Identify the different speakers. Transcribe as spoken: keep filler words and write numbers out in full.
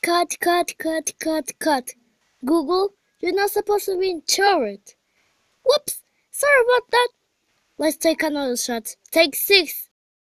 Speaker 1: cut, cut, cut, cut, cut. Google, you're not supposed to be in Chorded. Whoops, sorry about that. Let's take another shot. Take six.